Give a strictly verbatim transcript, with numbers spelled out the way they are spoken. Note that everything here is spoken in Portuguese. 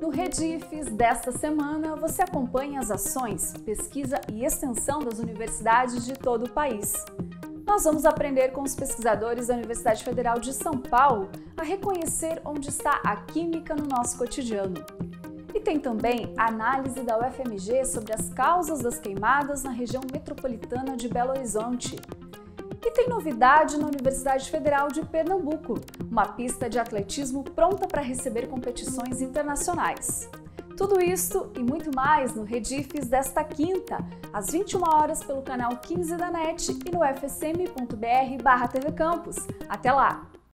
No Redifes desta semana, você acompanha as ações, pesquisa e extensão das universidades de todo o país. Nós vamos aprender com os pesquisadores da Universidade Federal de São Paulo a reconhecer onde está a química no nosso cotidiano. E tem também a análise da U F M G sobre as causas das queimadas na região metropolitana de Belo Horizonte. E tem novidade na Universidade Federal de Pernambuco, uma pista de atletismo pronta para receber competições internacionais. Tudo isso e muito mais no Redifes desta quinta, às vinte e uma horas pelo canal quinze da NET e no f s m ponto b r barra T V Campus. Até lá!